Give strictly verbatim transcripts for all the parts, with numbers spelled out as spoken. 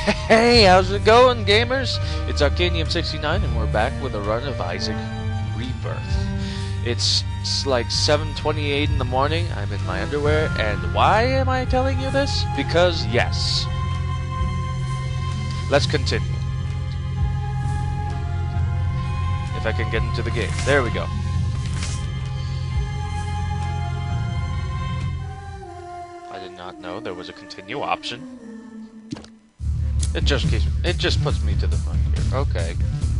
Hey, how's it going, gamers? It's Arcanium sixty-nine, and we're back with a run of Isaac Rebirth. It's, it's like seven twenty-eight in the morning, I'm in my underwear, and why am I telling you this? Because, yes. Let's continue. If I can get into the game. There we go. I did not know there was a continue option. It just keeps, it just puts me to the front here. Okay.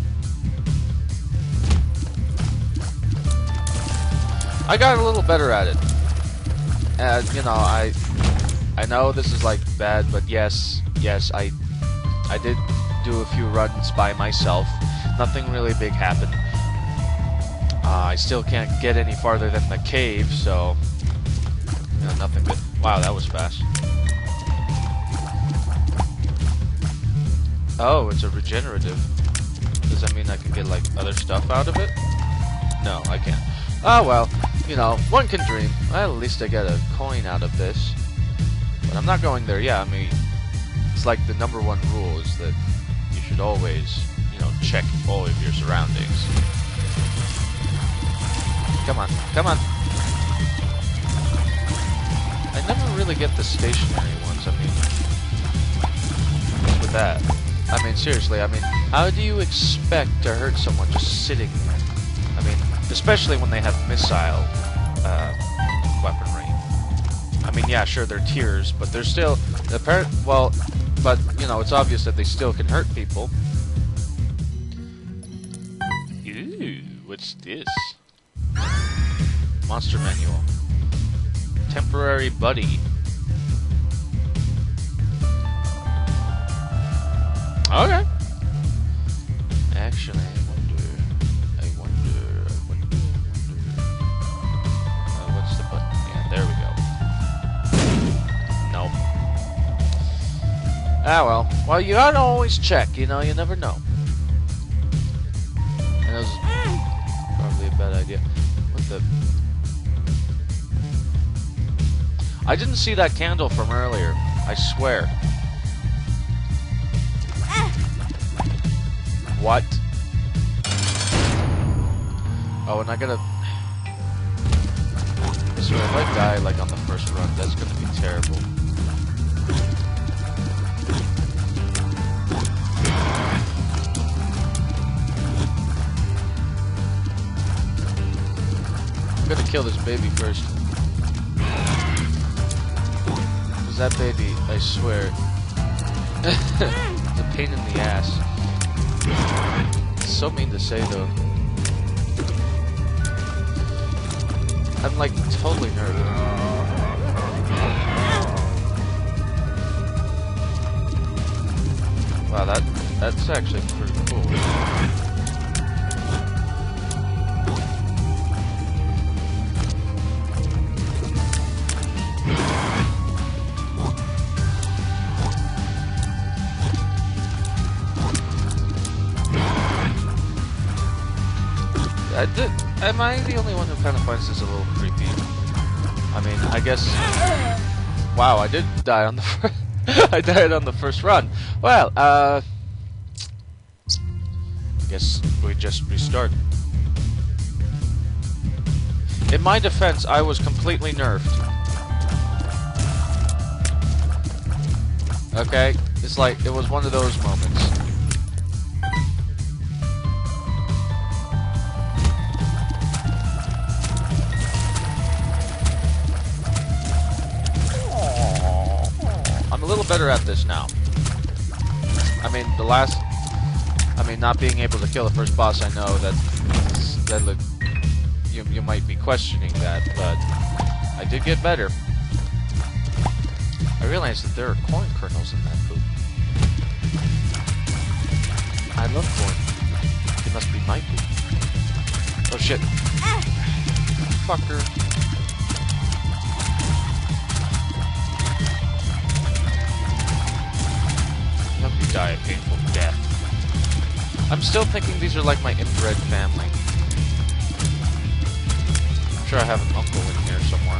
I got a little better at it. And you know, I I know this is like bad, but yes, yes, I I did do a few runs by myself. Nothing really big happened. Uh, I still can't get any farther than the cave, so you know, nothing good. Wow, that was fast. Oh, it's a regenerative. Does that mean I can get, like, other stuff out of it? No, I can't. Oh, well, you know, one can dream. Well, at least I get a coin out of this. But I'm not going there yet. I mean, it's like the number one rule is that you should always, you know, check all of your surroundings. Come on, come on. I never really get the stationary ones. I mean, what's with that? I mean, seriously, I mean, how do you expect to hurt someone just sitting there? I mean, especially when they have missile uh, weaponry. I mean, yeah, sure, they're tiers, but they're still, apparent. Well, but, you know, it's obvious that they still can hurt people. Ooh, what's this? Monster manual. Temporary buddy. Okay. Actually, I wonder, I wonder, I wonder, I wonder. Uh, what's the button? Yeah, there we go. Nope. Ah, well. Well, you gotta always check, you know, you never know. And that was probably a bad idea. What the... I didn't see that candle from earlier, I swear. What? Oh, and I gotta... So if I die, like, on the first run, that's gonna be terrible. I'm gonna kill this baby first. Cause that baby, I swear... it's a pain in the ass. It's so mean to say, though. I'm like totally nervous. Wow, that that's actually pretty cool. I did, am I the only one who kind of finds this a little creepy? I mean, I guess... Wow, I did die on the first... I died on the first run. Well, uh... I guess we just restart. In my defense, I was completely nerfed. Okay? It's like, it was one of those moments. A little better at this now. I mean, the last... I mean, not being able to kill the first boss, I know that... that look, you, you might be questioning that, but... I did get better. I realized that there are corn kernels in that poop. I love corn. It must be my poop. Oh shit. Fucker. Die a painful death. I'm still thinking these are like my inbred family. I'm sure I have an uncle in here somewhere.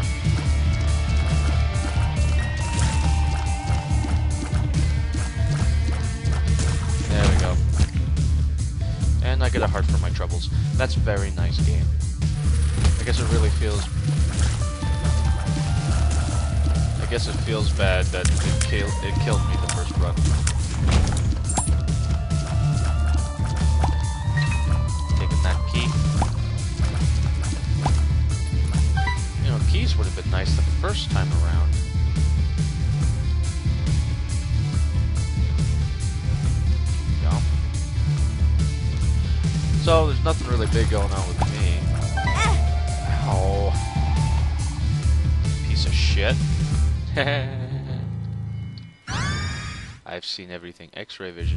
get a heart for my troubles. That's a very nice game. I guess it really feels... I guess it feels bad that it, kill, it killed me the first run. Taking that key. You know, keys would have been nice the first time around. Yeah. So, there's nothing really big going on with me. Ow. Piece of shit. I've seen everything. X-ray vision.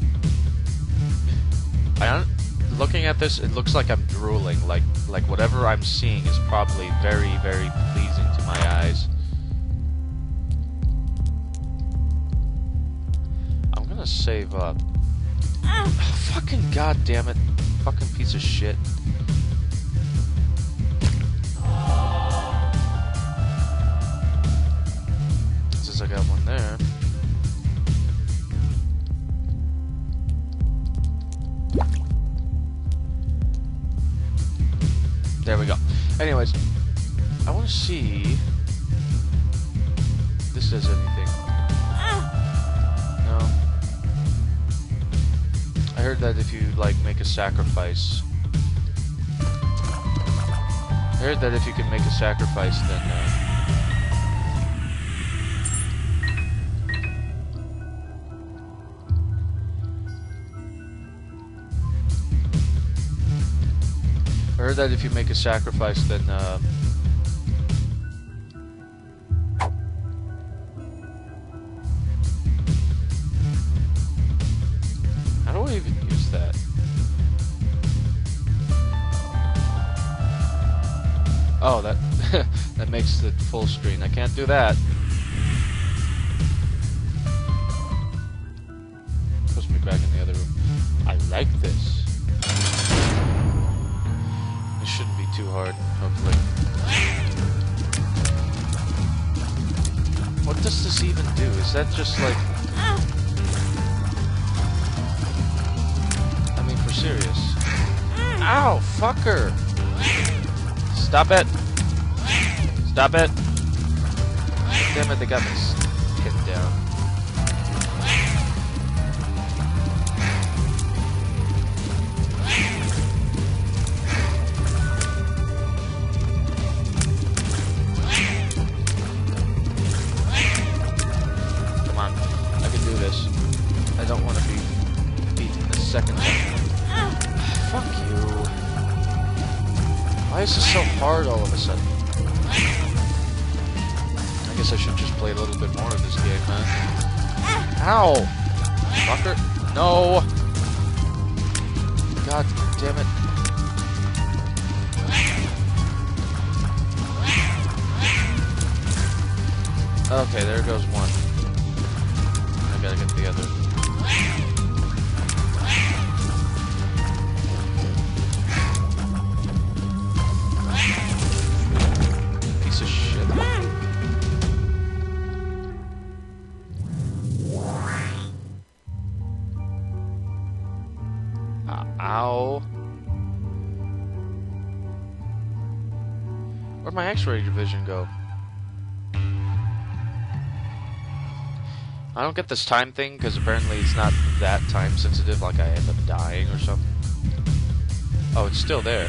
I looking at this, it looks like I'm drooling. Like, like whatever I'm seeing is probably very, very pleasing to my eyes. I'm gonna save up. Oh, fucking goddamn it! Fucking piece of shit. Since I got one there. There we go. Anyways, I want to see if this does anything. No. I heard that if you, like, make a sacrifice... I heard that if you can make a sacrifice, then, uh... I heard that if you make a sacrifice, then, uh... how do I even use that? Oh, that... that makes it full screen. I can't do that. Push me back in the other room. I like this. It shouldn't be too hard, hopefully. What does this even do? Is that just like... I mean, for serious. Ow! Fucker! Stop it! Stop it! Damn it, they got me pinned down. I don't want to be beaten the second time. Fuck you. Why is this so hard all of a sudden? I guess I should just play a little bit more of this game, man. Ow! Fucker. No! God damn it. Okay, there goes one. I gotta get the other. Piece of shit. Uh, ow. Where'd my X-ray division go? I don't get this time thing, because apparently it's not that time sensitive, like I end up dying or something. Oh, it's still there.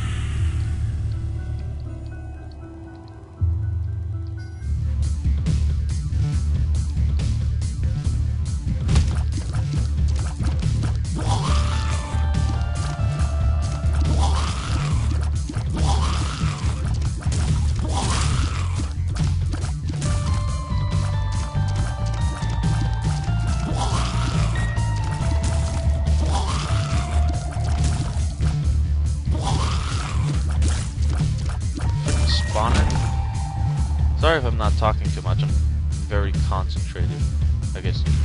Sorry if I'm not talking too much, I'm very concentrated, I guess you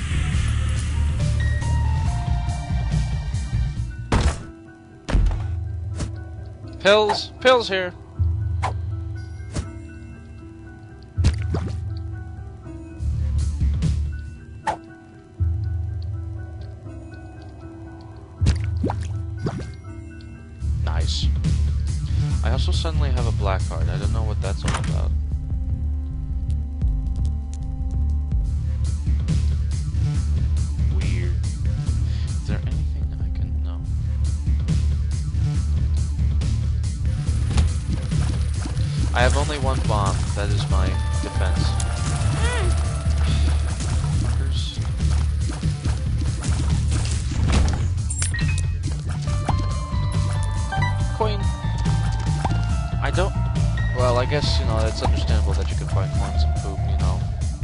could say. Pills! Pills here! also suddenly have a black heart. I don't know what that's all about. Weird. Is there anything I can know? I have only one bomb. That is my defense. Coin. I don't. Well, I guess, you know, it's understandable that you can find coins and poop, you know.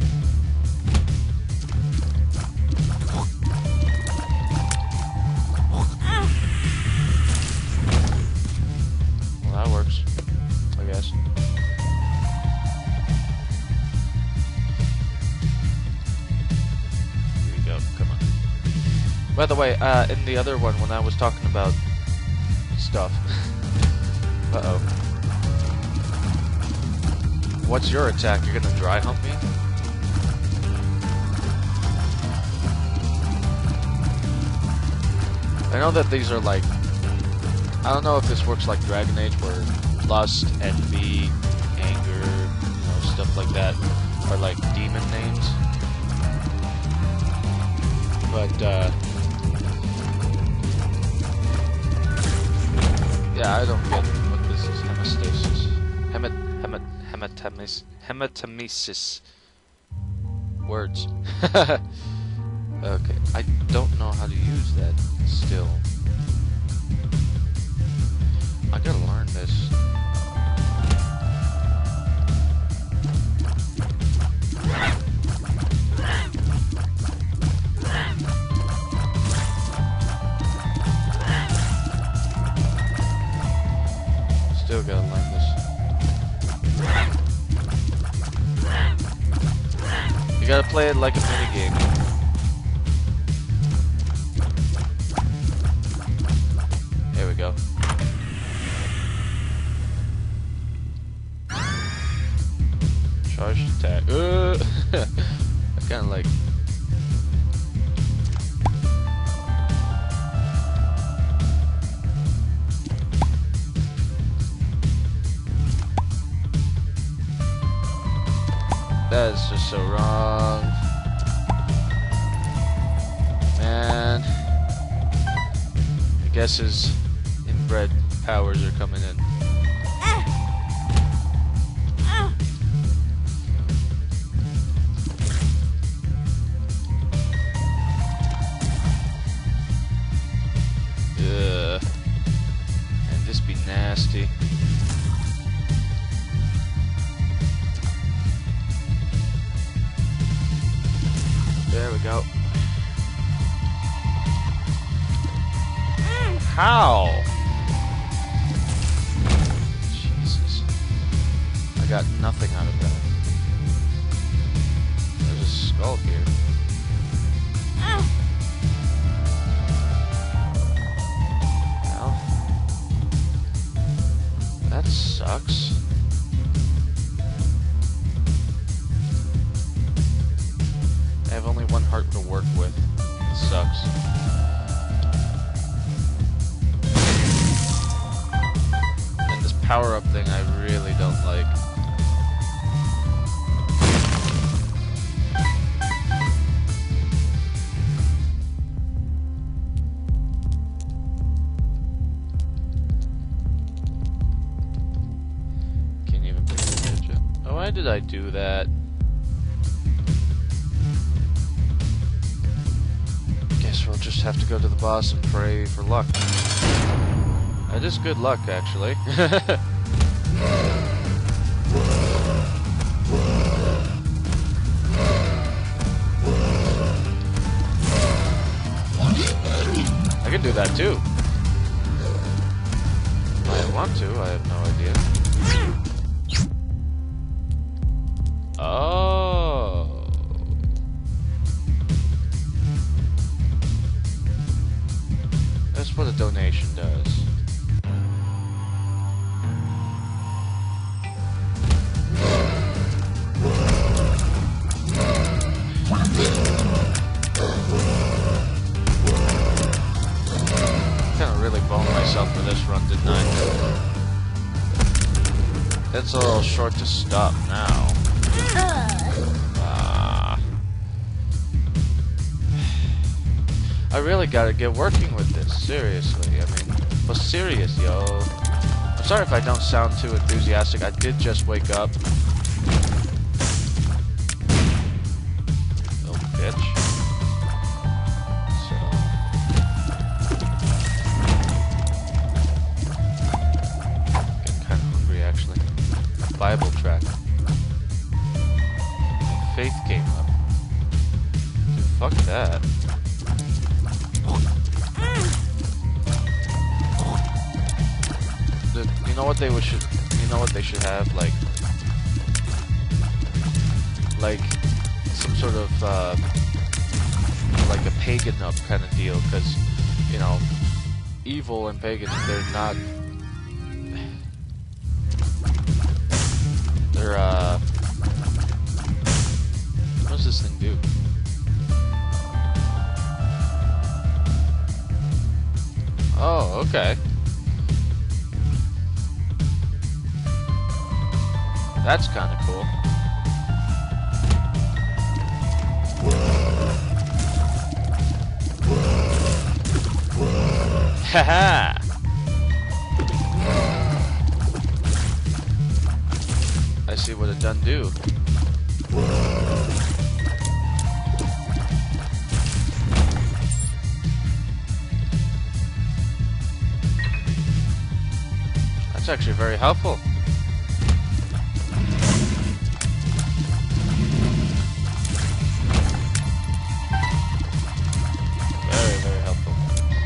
Well, that works, I guess. Here we go, come on. By the way, uh, in the other one, when I was talking about stuff. Uh-oh. What's your attack? You're gonna dry hump me? I know that these are like... I don't know if this works like Dragon Age, where lust, envy, anger, you know, stuff like that are like demon names. But, uh... yeah, I don't get what this is. Hemostasis. Hemat... Hemat... Hematamis... Hematamesis. Words. Okay, I don't know how to use that still. I gotta learn this. Still gotta learn this. You gotta play it like a minigame. There we go. Charged attack. Uh, I kinda like. That is just so wrong. Man. I guess his inbred powers are coming in. Ugh. And this be nasty. There we go. How? Jesus. I got nothing out of that. There's a skull here. Well, that sucks. I have only one heart to work with. It sucks. And this power-up thing I really don't like. Can't even pick the edge up. Oh, why did I do that? We'll just have to go to the boss and pray for luck. That is good luck, actually. I can do that too. I want to, I have no idea. Oh. That's what a donation does. Kinda really boned myself for this run, didn't I? It's a little short to stop now. Ah. I really gotta get working with this, seriously. I mean, but serious, yo. I'm sorry if I don't sound too enthusiastic. I did just wake up. Little bitch. So. Getting kind of hungry, actually. Bible track. Faith came up. Dude, fuck that. The, you know what they would should you know what they should have, like like some sort of uh, like a pagan up kind of deal, because you know evil and pagan, they're not they're uh what does this thing do? Oh, okay. That's kind of cool. Haha! I see what it done do. That's actually very helpful. Very, very helpful.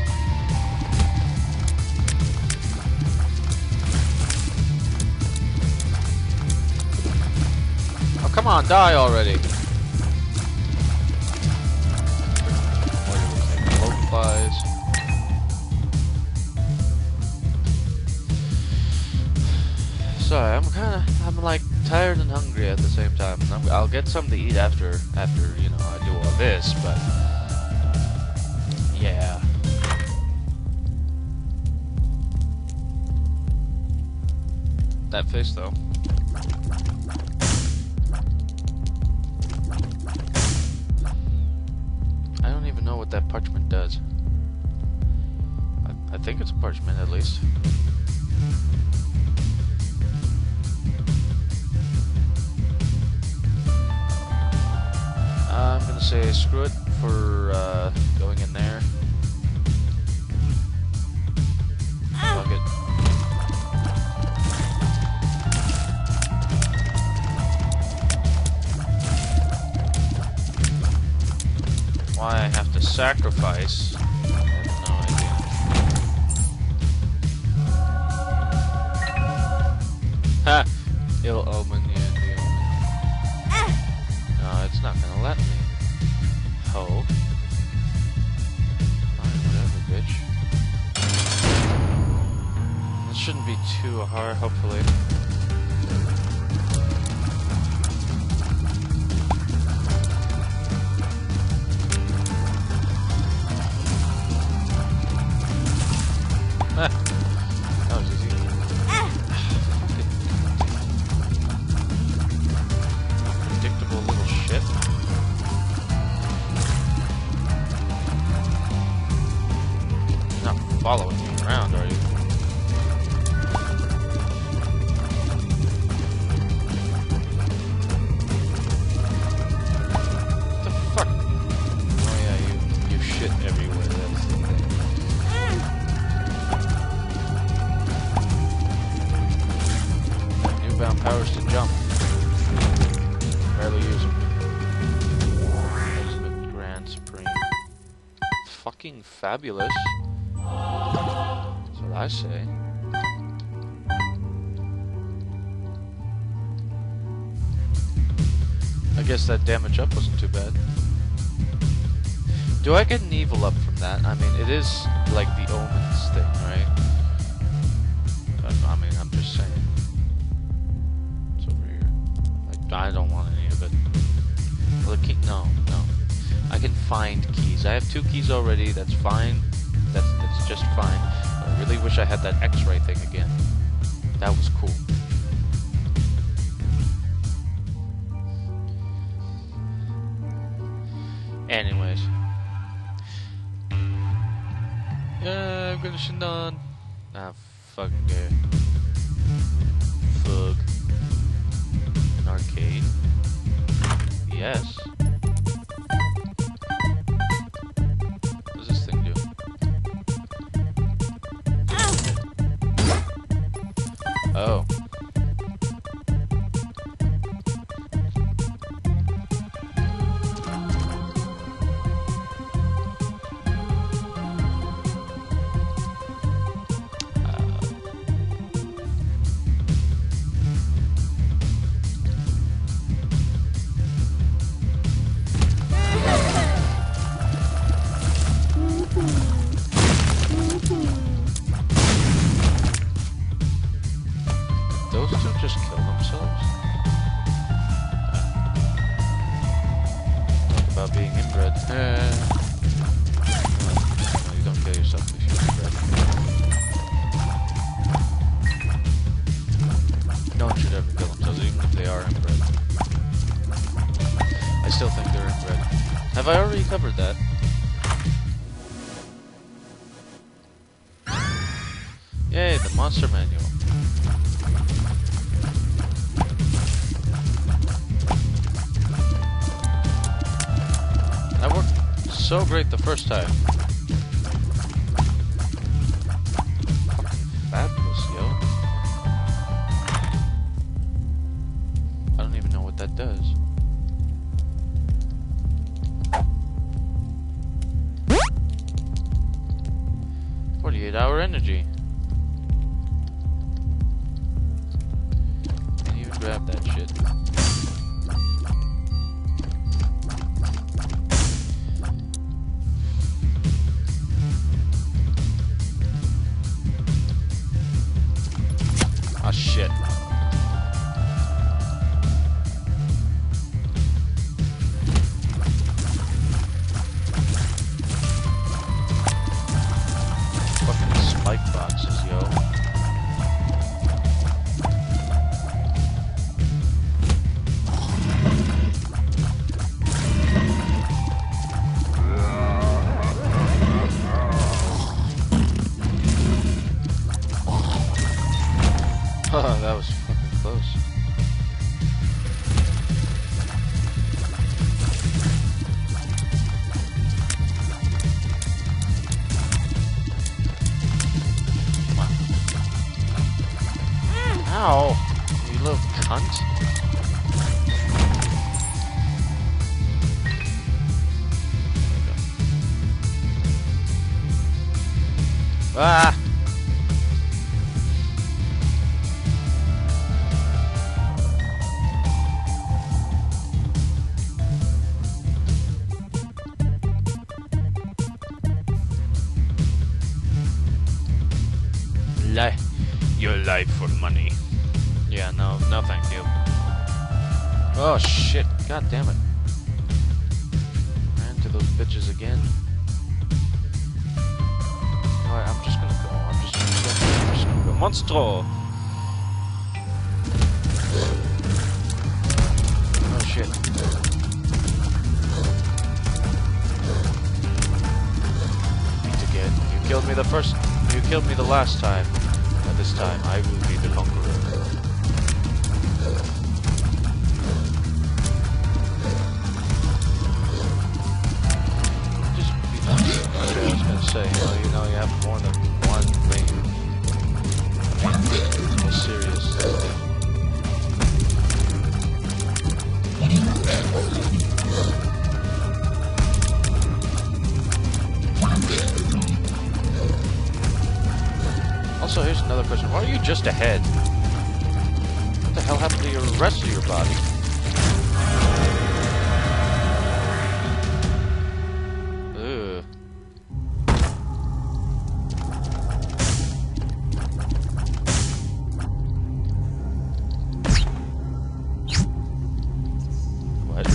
Oh, come on, die already. Cloak flies. Sorry, I'm kind of, I'm like tired and hungry at the same time. I'm, I'll get something to eat after, after you know, I do all this, but yeah. That face though. I don't even know what that parchment does. I, I think it's a parchment at least. I'm gonna say screw it for uh, going in there. Fuck it. Why I have to sacrifice? I have no idea. Ha! Ill omen, yeah. It's not gonna let me. Ho. Fine, whatever, bitch. This shouldn't be too hard, hopefully. Ah. That was easy. Predictable little shit. You're not following me around, are you? What the fuck? Oh yeah, you you shit everywhere. That's the thing. Newbound powers to jump. Barely use them. Elizabeth Grand Supreme. Fucking fabulous. That's what I say. I guess that damage up wasn't too bad. Do I get an evil up from that? I mean, it is like the omens thing, right? I mean, I'm just saying. It's over here. Like, I don't want any of it. Well, the key? No, no. I can find keys. I have two keys already. That's fine. That's that's just fine. I really wish I had that X-ray thing again. That was cool. Anyways. Yeah, I'm gonna shit on. Ah, fucking gay. Fuck. An arcade? Yes. What does this thing do? Oh. Those two just kill themselves? Talk about being inbred. Eh. No, you don't kill yourself if you're inbred. No one should ever kill themselves, even if they are inbred. I still think they're inbred. Have I already covered that? Yay, the monster manual. That worked so great the first time. Fucking fabulous, yo. I don't even know what that does. forty-eight hour energy. Can't even grab that shit. Ah, shit. Fucking spike boxes, yo. That was fucking close. Come on. Ow! You little cunt. There you go. Ah! Your life for money. Yeah, no, no thank you. Oh shit, god damn it. Ran into those bitches again. Alright, I'm just gonna go. I'm just, I'm just, I'm just gonna go. Monstro! Oh shit. Meet again. You killed me the first... You killed me the last time. This time, I will be the conqueror. Just be nice. Okay, I was gonna say, you know, you know, you have more than one ring. I mean, it's more serious. Also, here's another question. Why are you just ahead? What the hell happened to your rest of your body? Ugh. What?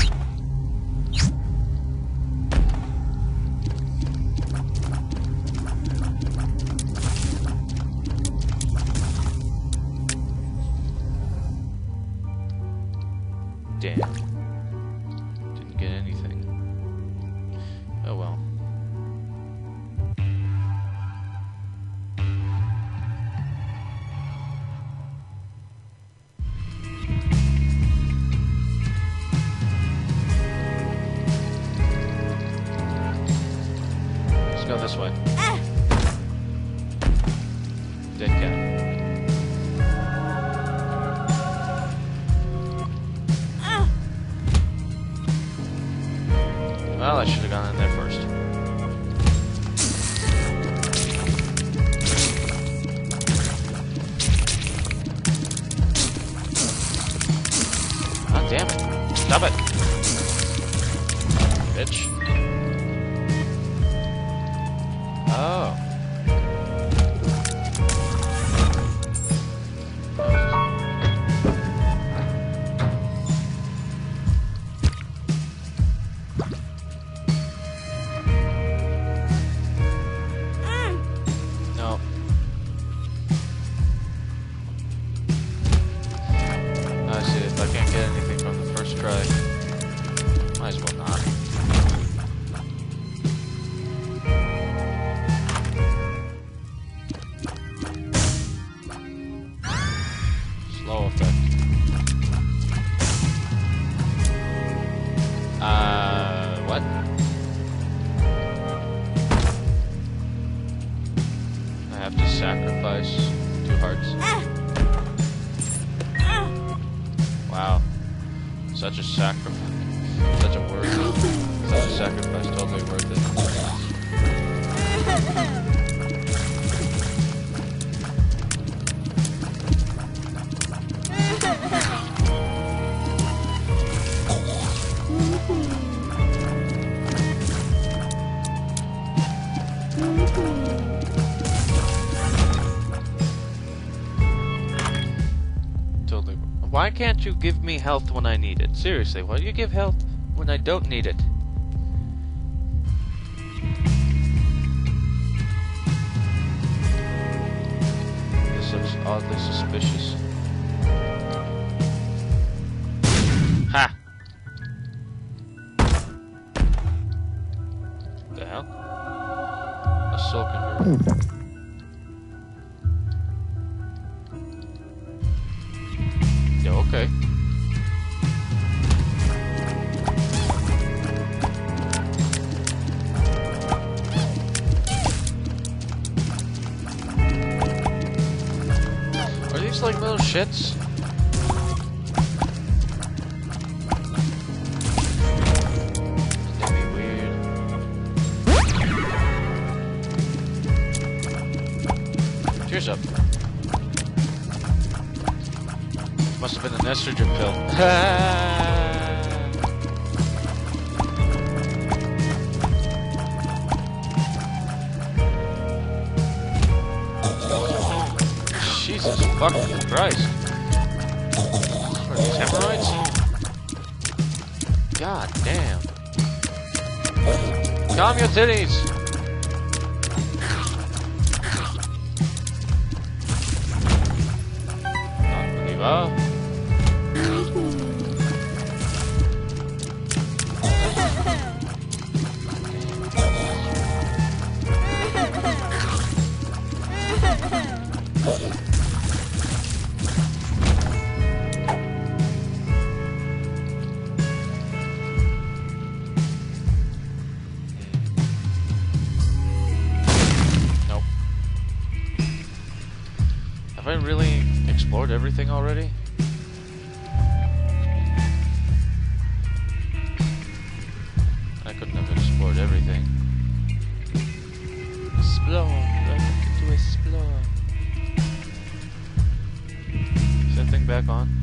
well. Let's go this way. Dead cat. Well, I should have gone in there first. God damn it. Stop it. Bitch. Oh. Such a sacrifice. Such a worth it. Such a sacrifice. Totally worth it. Totally. Why can't you give me health when I need it? Seriously, why do you give health when I don't need it? This looks oddly suspicious. Ha! The hell? A soul converter. Yeah, okay. Are these like little shits? That'd be weird. Cheers up. Must have been an estrogen pill. Jesus fucking Christ. What are these, hemorrhoids? God damn. Calm your titties! Not believe up. Have I really explored everything already? I couldn't have explored everything. Explore, welcome to explore. Is that thing back on?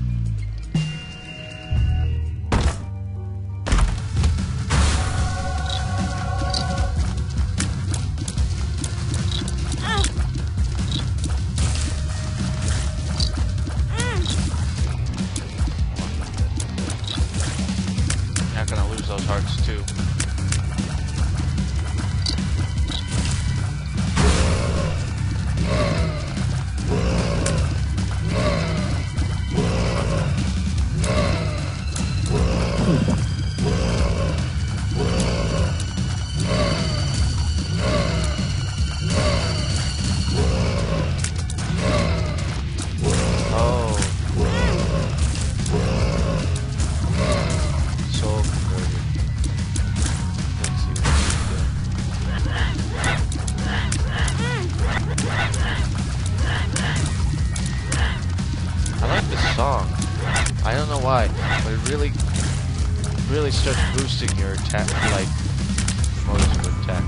Gonna lose those hearts too. really starts boosting your attack, like modes of attack.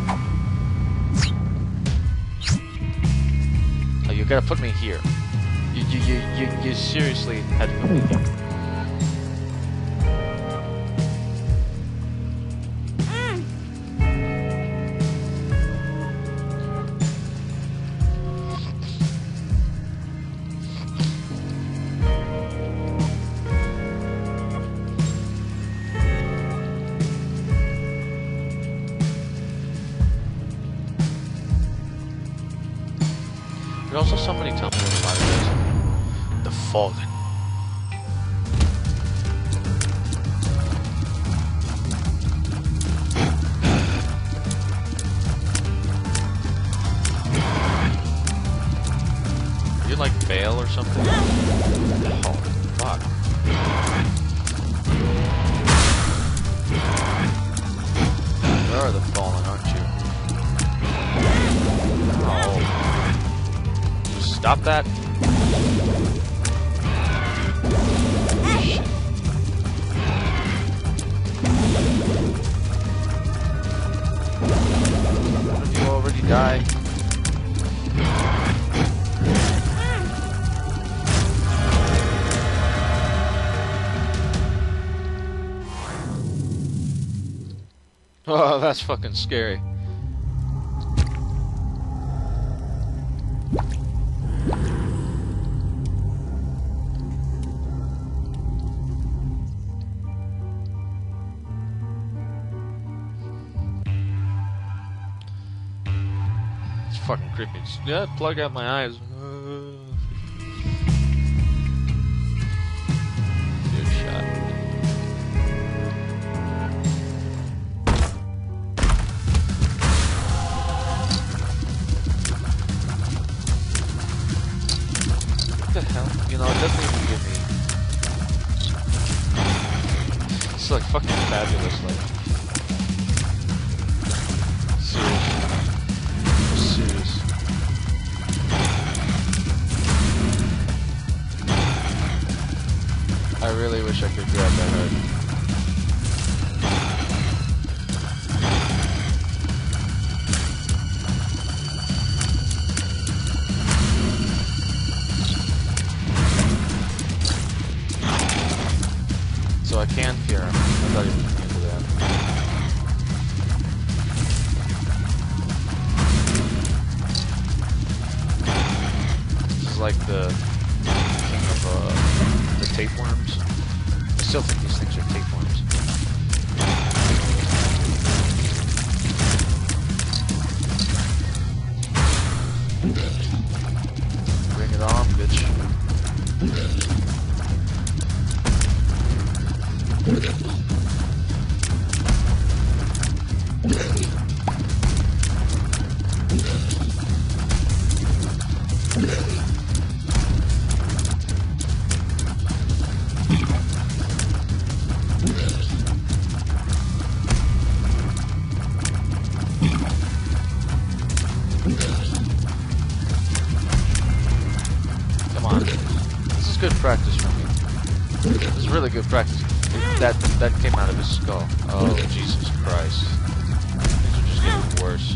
Oh, you gotta put me here. You you you you, you seriously had to put me here. Could also somebody tell me what the matter is? The Fallen. Are you like Bale or something? Oh, fuck. Where are the Fallen, aren't you? Oh. Stop that. Shit. Did you already die? Oh, that's fucking scary. Fucking creepy. Just, yeah, plug out my eyes. Uh, good shot. What the hell? You know, it doesn't even give me. It's like fucking fabulous, like. Seriously. Serious. I really wish I could grab that head. So I can fear him. I thought he was into that. Like the king of uh, the tapeworms. I still think these things are tapeworms. Bring it on, bitch. Come on. This is good practice for me. This is really good practice. That that came out of his skull. Oh, Jesus Christ. Things are just getting worse.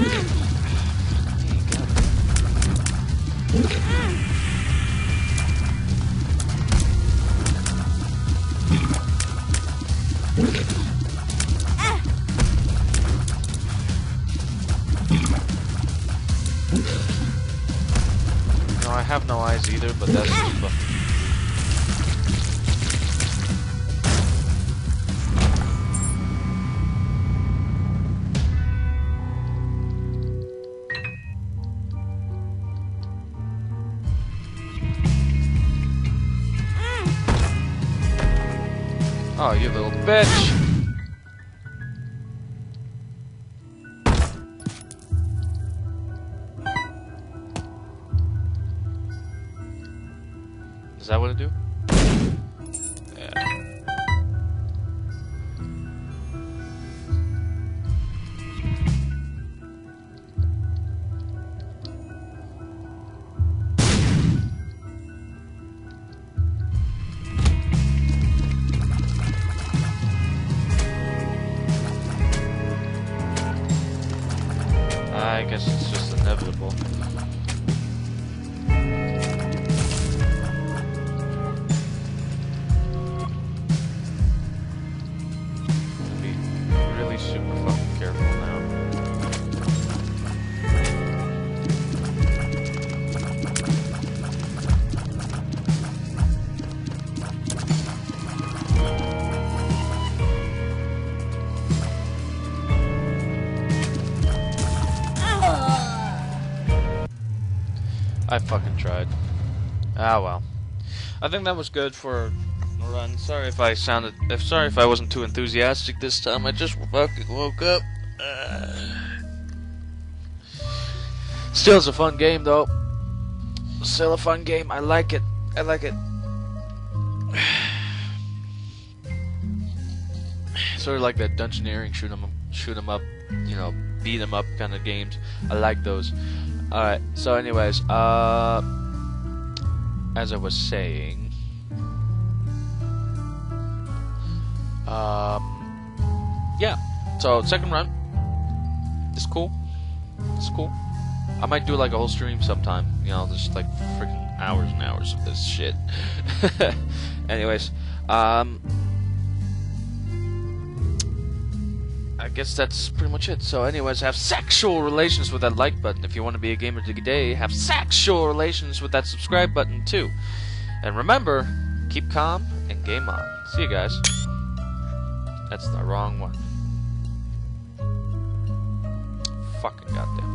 No, I have no eyes either, but that's just fucking. Oh, you little bitch! Is that what it do? Yeah. I guess it's just inevitable. Be really super fucking careful now. I fucking tried. Ah well. I think that was good for a run. Sorry if I sounded. If sorry if I wasn't too enthusiastic this time. I just fucking woke up. Uh. Still, it's a fun game though. Still a fun game. I like it. I like it. Sort of like that dungeoneering shoot 'em, shoot 'em up, you know, beat 'em up kind of games. I like those. Alright, so anyways, uh, as I was saying, um, yeah, so second run, it's cool, it's cool. I might do like a whole stream sometime, you know, just like freaking hours and hours of this shit. Anyways, um, I guess that's pretty much it. So anyways, have sexual relations with that like button. If you want to be a gamer today, have sexual relations with that subscribe button too. And remember, keep calm and game on. See you guys. That's the wrong one. Fucking goddamn.